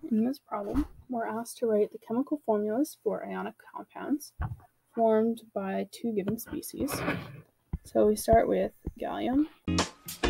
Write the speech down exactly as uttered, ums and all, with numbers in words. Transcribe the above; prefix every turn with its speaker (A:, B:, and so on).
A: In this problem, we're asked to write the chemical formulas for ionic compounds formed by two given species. So we start with gallium,